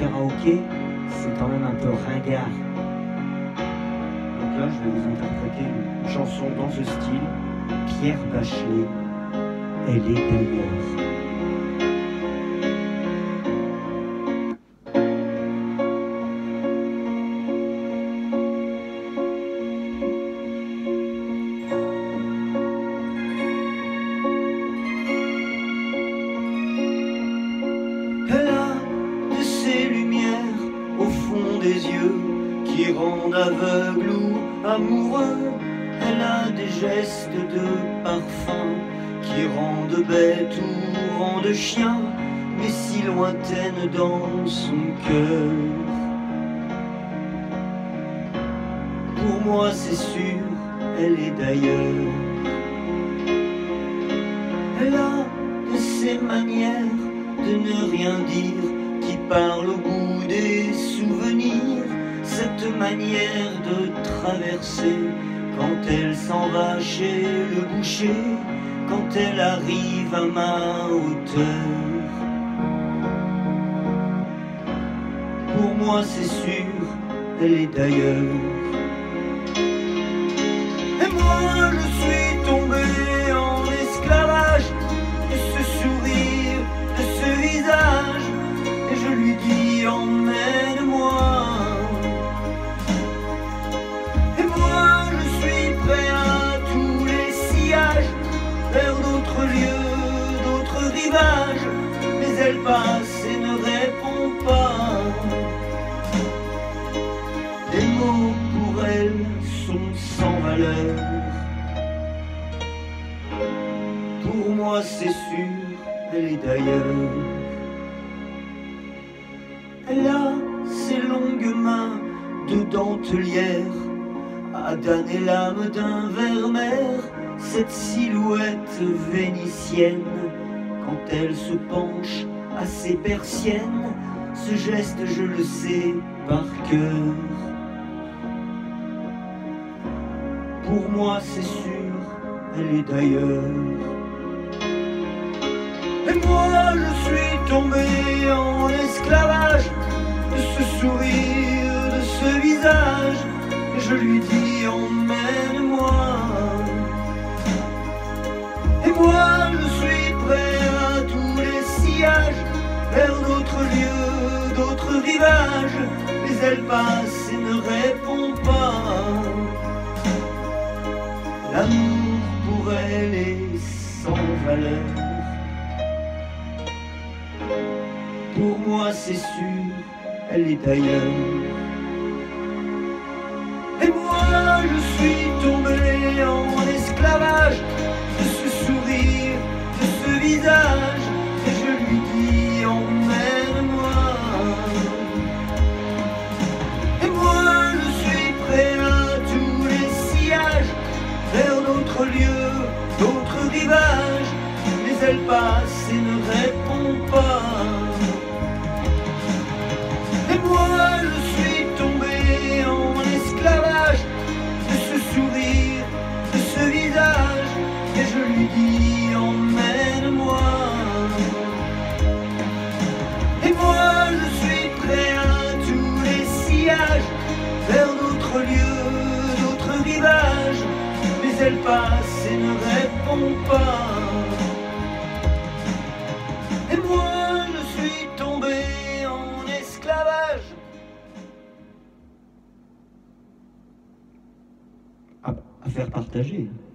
karaoké, c'est quand même un peu ringard. Donc là, je vais vous interpréter une chanson dans ce style. Pierre Bachelet, elle est d'ailleurs. Elle a de ces lumières au fond des yeux qui rendent aveugle ou amoureux. Elle a des gestes de parfum qui rendent bête ou rendent chien, mais si lointaine dans son cœur. Pour moi c'est sûr, elle est d'ailleurs. Elle a de ces manières de ne rien dire, qui parle au bout des souvenirs, cette manière de traverser quand elle s'en va chez le boucher, quand elle arrive à ma hauteur. Pour moi c'est sûr, elle est d'ailleurs. Et moi je suis tombé en esclavage de ce sourire, de ce visage, et je lui dis emmène-moi. Et moi je suis prêt à tous les sillages, vers d'autres lieux, d'autres rivages, mais elle passe et ne répond pas. Les mots pour elle sont sans valeur. Pour moi c'est sûr, elle est d'ailleurs. Elle a ses longues mains de dentelière à damner l'âme d'un ver-mer, cette silhouette vénitienne quand elle se penche à ses persiennes, ce geste je le sais par cœur. Pour moi c'est sûr, elle est d'ailleurs. Et moi je suis tombé en esclavage de ce sourire, de ce visage, et je lui dis emmène-moi. Et moi je suis prêt à tous les sillages, vers d'autres lieux, d'autres rivages, mais elle passe et ne répond pas. L'amour pour elle est sans valeur. Pour moi c'est sûr, elle est d'ailleurs. Et moi je suis tombé en esclavage de ce sourire, de ce visage, et je lui dis emmène-moi. Et moi je suis prêt à tous les sillages, vers d'autres lieux, d'autres rivages, mais elle passe et ne répond pas. Et moi je suis tombé en esclavage de ce sourire, de ce visage, et je lui dis emmène-moi. Et moi je suis prêt à tous les sillages, vers d'autres lieux, d'autres rivages, mais elle passe et ne répond pas. Et moi je suis tombé en esclavage. À faire partager.